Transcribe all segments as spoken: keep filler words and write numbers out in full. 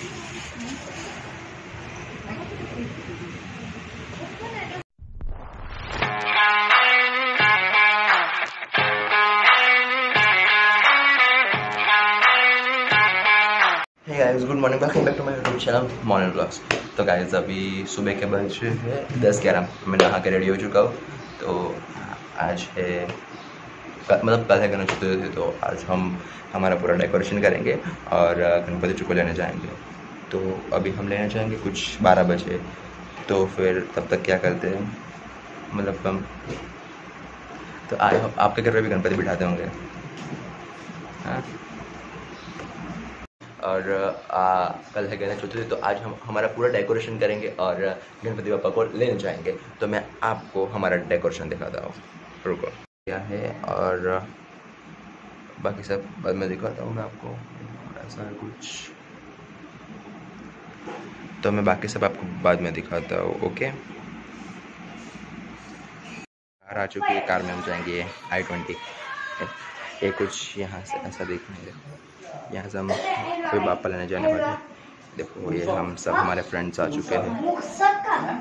Hey guys, good morning, welcome back to my YouTube channel morning vlogs. तो guys अभी सुबह के बजे है दस ग्यारह, मैं नहा के रेडी हो चुका हूँ। तो आज है मतलब कल है गणेश चतुर्थी, तो आज हम हमारा पूरा डेकोरेशन करेंगे और गणपति जी को लेने जाएंगे। तो अभी हम लेने जाएंगे कुछ बारह बजे, तो फिर तब तक क्या करते हैं, मतलब हम तो आए आपके घर पे भी गणपति बिठाते होंगे, हाँ। और आ, कल है गणेश चतुर्थी, तो आज हम हमारा पूरा डेकोरेशन करेंगे और गणपति बापा को लेने जाएंगे। तो मैं आपको हमारा डेकोरेशन दिखाता हूँ, रुको क्या है, और बाकी सब बाद में दिखाता हूँ मैं आपको। ऐसा कुछ तो मैं बाकी सब आपको बाद में दिखाता हूँ, ओके। कार आ चुकी है, कार में हम जाएंगे आई ट्वेंटी। ये कुछ यहाँ से ऐसा देखने, यहाँ से हम कोई बापा लेने जाने वाले हैं। देखो ये हम सब हमारे फ्रेंड्स आ चुके हैं।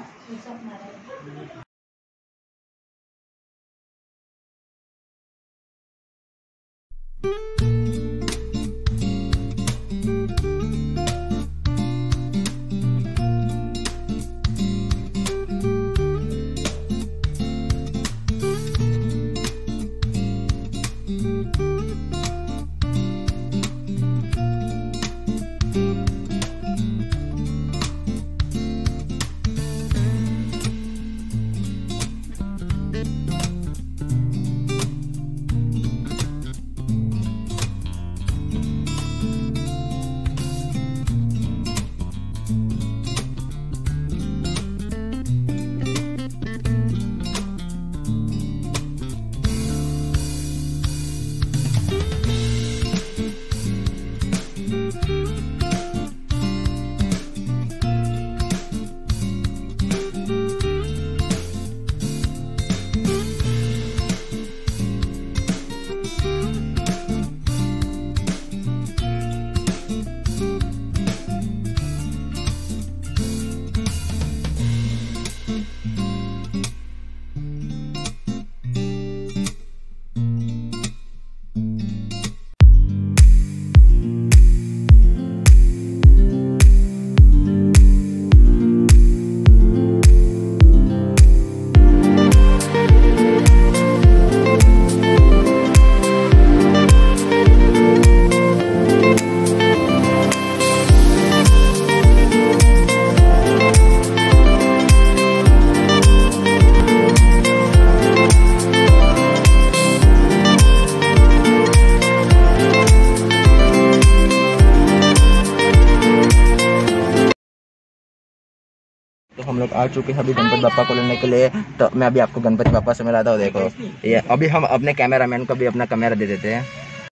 तो हम लोग आ चुके हैं अभी गणपति बापा को लेने के लिए। तो मैं अभी आपको गणपति बापा से मिलाता हूँ। देखो ये अभी हम अपने कैमरामैन को भी अपना कैमरा दे देते हैं।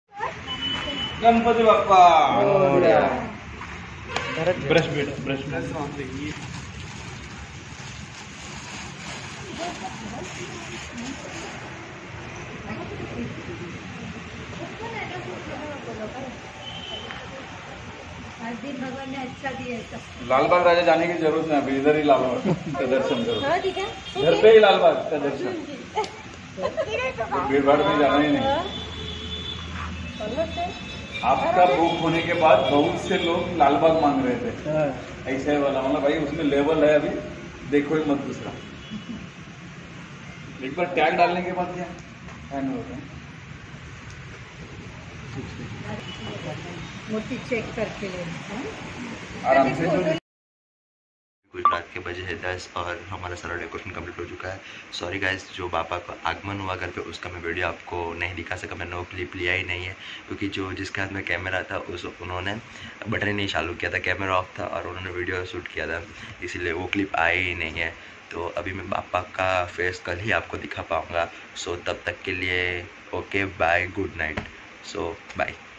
गणपति बापा ब्रश ब्रश दिन भगवान ने अच्छा दिया है। लालबाग राजा जाने की जरूरत नहीं, अभी इधर ही लालबाग का दर्शन करो। हाँ ठीक है, घर पे ही लालबाग का दर्शन, भीड़ भाड़ में जाना ही नहीं। आपका बुक होने के बाद बहुत से लोग लालबाग मांग रहे थे, ऐसा वाला मतलब भाई उसमें लेवल है, अभी देखो ही मत दूसरा। एक बार टैग डालने के बाद क्या फैन होता है, मूर्ति चेक करके ले आराम से। कुछ रात के बजे है दस और हमारा सारा डेकोरेशन कंप्लीट हो चुका है। सॉरी गाइस, जो बापा का आगमन हुआ घर पे उसका मैं वीडियो आपको नहीं दिखा सका, मैं नो क्लिप लिया ही नहीं है, क्योंकि जो जिसके हाथ में कैमरा था उस उन्होंने बटन ही नहीं चालू किया था, कैमरा ऑफ था और उन्होंने वीडियो शूट किया था, इसीलिए वो क्लिप आई ही नहीं है। तो अभी मैं बापा का फेस कल ही आपको दिखा पाऊँगा। सो तब तक के लिए okay bye, good night, so bye.